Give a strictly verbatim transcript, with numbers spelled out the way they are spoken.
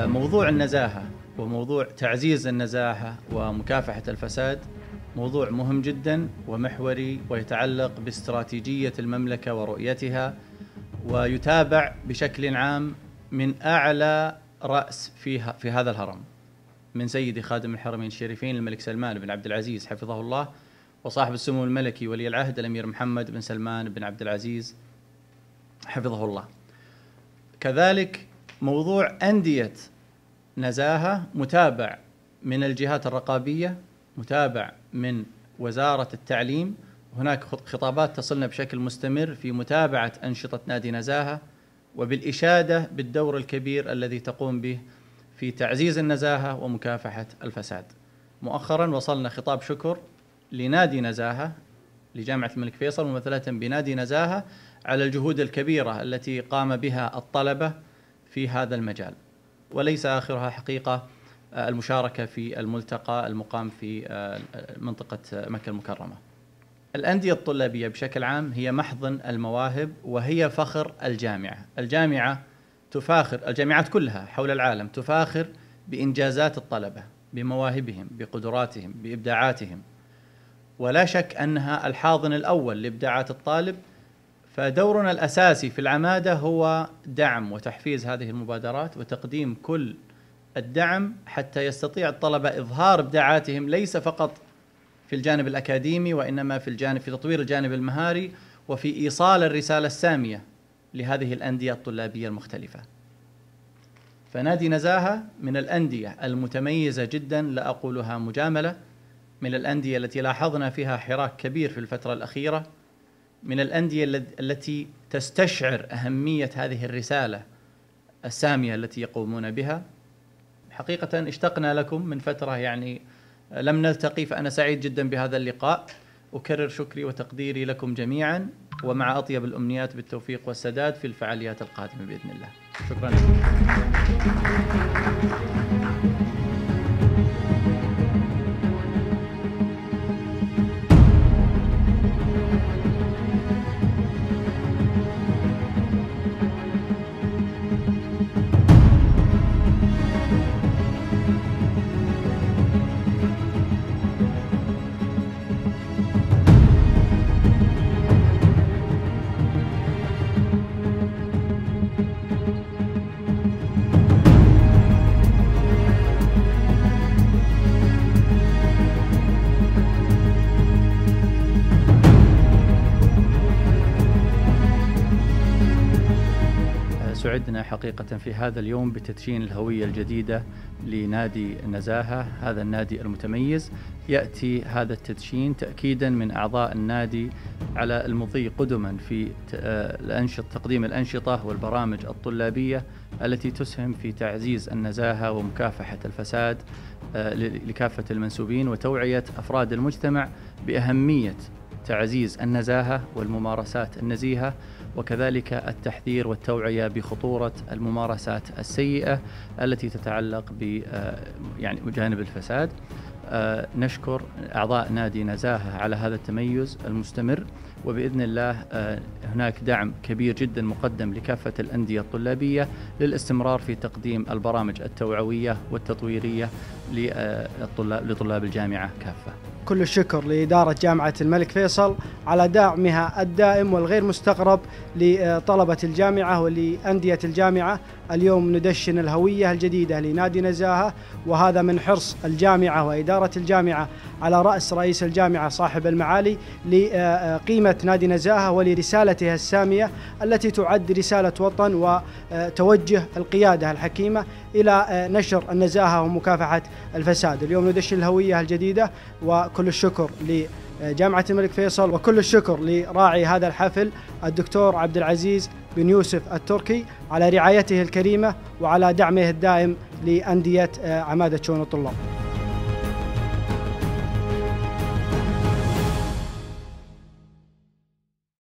موضوع النزاهة وموضوع تعزيز النزاهة ومكافحة الفساد موضوع مهم جدا ومحوري، ويتعلق باستراتيجية المملكة ورؤيتها، ويتابع بشكل عام من أعلى رأس فيها في هذا الهرم، من سيدي خادم الحرمين الشريفين الملك سلمان بن عبد العزيز حفظه الله، وصاحب السمو الملكي ولي العهد الأمير محمد بن سلمان بن عبد العزيز حفظه الله. كذلك موضوع أندية نزاهة متابع من الجهات الرقابية، متابع من وزارة التعليم. هناك خطابات تصلنا بشكل مستمر في متابعة أنشطة نادي نزاهة، وبالإشادة بالدور الكبير الذي تقوم به في تعزيز النزاهة ومكافحة الفساد. مؤخرا وصلنا خطاب شكر لنادي نزاهة لجامعة الملك فيصل ممثلة بنادي نزاهة على الجهود الكبيرة التي قام بها الطلبة في هذا المجال، وليس آخرها حقيقة المشاركة في الملتقى المقام في منطقة مكة المكرمة. الأندية الطلابية بشكل عام هي محضن المواهب وهي فخر الجامعة. الجامعة تفاخر، الجامعات كلها حول العالم تفاخر بإنجازات الطلبة، بمواهبهم، بقدراتهم، بإبداعاتهم، ولا شك أنها الحاضن الأول لإبداعات الطالب. فدورنا الأساسي في العمادة هو دعم وتحفيز هذه المبادرات وتقديم كل الدعم حتى يستطيع الطلبة إظهار إبداعاتهم، ليس فقط في الجانب الأكاديمي وإنما في الجانب في تطوير الجانب المهاري وفي إيصال الرسالة السامية لهذه الأندية الطلابية المختلفة. فنادي نزاهة من الأندية المتميزة جدا، لا أقولها مجاملة، من الأندية التي لاحظنا فيها حراك كبير في الفترة الأخيرة، من الأندية التي تستشعر أهمية هذه الرسالة السامية التي يقومون بها. حقيقة اشتقنا لكم من فترة، يعني لم نلتقي، فأنا سعيد جدا بهذا اللقاء. أكرر شكري وتقديري لكم جميعا، ومع أطيب الأمنيات بالتوفيق والسداد في الفعاليات القادمة بإذن الله. شكرا لكم. سعدنا حقيقة في هذا اليوم بتدشين الهوية الجديدة لنادي نزاهة، هذا النادي المتميز. يأتي هذا التدشين تأكيدا من أعضاء النادي على المضي قدما في الأنشطة، تقديم الأنشطة والبرامج الطلابية التي تسهم في تعزيز النزاهة ومكافحة الفساد لكافة المنسوبين، وتوعية أفراد المجتمع بأهمية تعزيز النزاهة والممارسات النزيهة، وكذلك التحذير والتوعية بخطورة الممارسات السيئة التي تتعلق ب يعني جانب الفساد. نشكر أعضاء نادي نزاهة على هذا التميز المستمر، وبإذن الله هناك دعم كبير جدا مقدم لكافة الأندية الطلابية للاستمرار في تقديم البرامج التوعوية والتطويرية لطلاب الجامعة كافة. كل الشكر لإدارة جامعة الملك فيصل على دعمها الدائم والغير مستغرب لطلبة الجامعة ولأندية الجامعة. اليوم ندشن الهوية الجديدة لنادي نزاهة، وهذا من حرص الجامعة وإدارة الجامعة على رأس رئيس الجامعة صاحب المعالي لقيمة نادي نزاهة ولرسالتها السامية التي تعد رسالة وطن وتوجه القيادة الحكيمة إلى نشر النزاهة ومكافحة الفساد. اليوم ندشن الهوية الجديدة، وكل الشكر لجامعة الملك فيصل، وكل الشكر لراعي هذا الحفل الدكتور عبد العزيز بن يوسف التركي على رعايته الكريمة وعلى دعمه الدائم لأندية عمادة شؤون الطلاب.